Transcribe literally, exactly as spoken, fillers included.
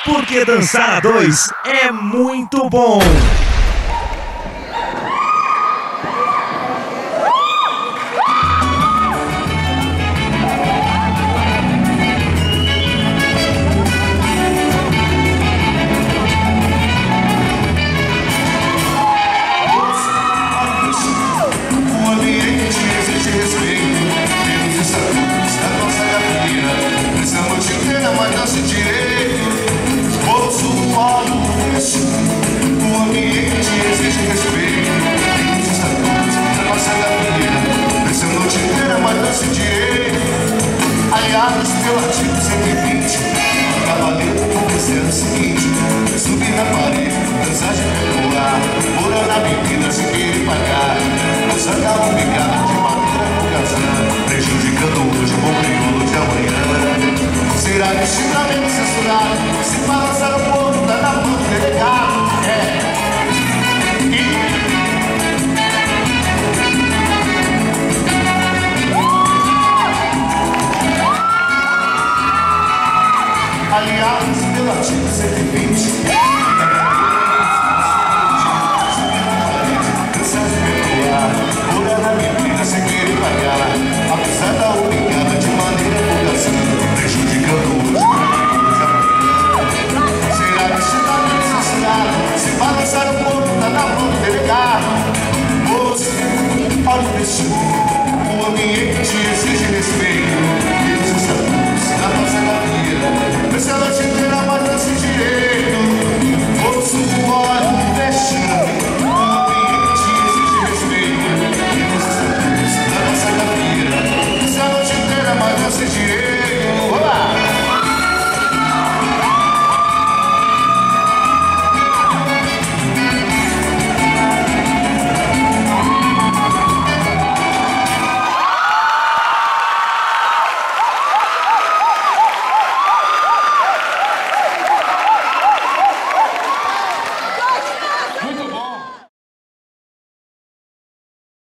porque dançar a dois é muito bom. Aliados pelo artigo cento e vinte, cavaleiro com o seguinte: subir na parede, dançar de popular, morar na bebida sem querer pagar, usar um bigado de madeira no casar, prejudicando hoje o bom crioulo de amanhã. Será distintivamente censurado se balançar o povo, tá na mão do delegado. É. Aliados pelo artigo cento e vinte, cansar de perdoar, morar na bebida sem querer pagar, apesar da